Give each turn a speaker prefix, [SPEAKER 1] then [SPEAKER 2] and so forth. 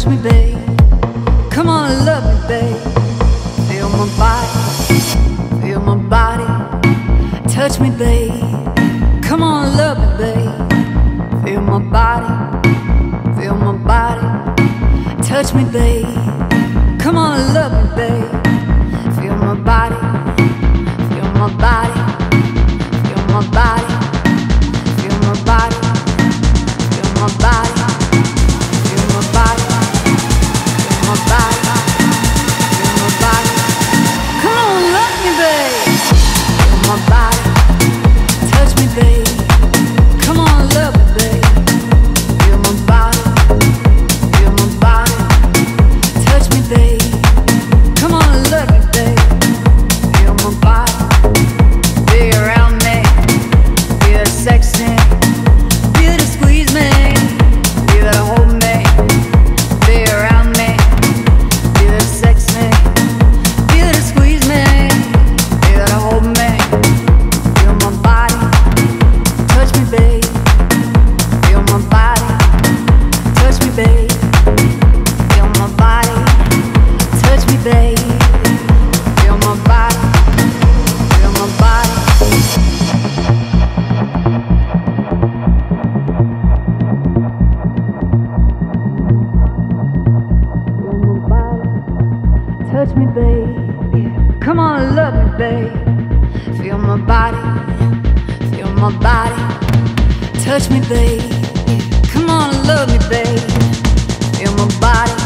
[SPEAKER 1] touch me, babe. Come on, love me, babe. Feel my body, feel my body. Touch me, babe. Come on, love me, babe. Feel my body, feel my body. Touch me, babe. Come on, love me, babe. Feel my body, feel my body. Feel my body, feel my body. Feel my body, feel my body. Feel my body, feel my body. Come on, love me, babe. Feel my body, touch me, babe. Come on, love me, babe. Feel my body, feel my body. Touch me, babe. Come on, love me, babe. Feel my body, be around me. Feel sexy, feel to squeeze me, feel to hold me. Be around me, feel to sex me, feel to squeeze me, feel to hold me. Feel my body, touch me, babe. Feel my body, touch me, babe. Feel my body, touch me, babe. Feel my body, feel my body. Touch me, babe. Come on, love me, babe. Feel my body, feel my body. Touch me, babe. Come on, love me, babe. Feel my body.